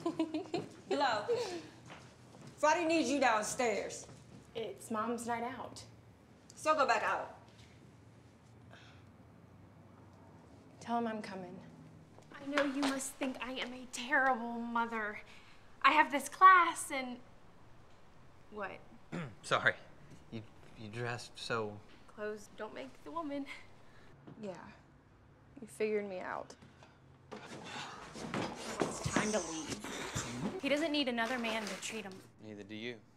Glo, Friday needs you downstairs. It's Mom's night out. So go back out. Tell him I'm coming. I know you must think I am a terrible mother. I have this class and... What? Sorry. You dressed so... Clothes don't make the woman. Yeah, you figured me out. It's time to leave. He doesn't need another man to treat him. Neither do you.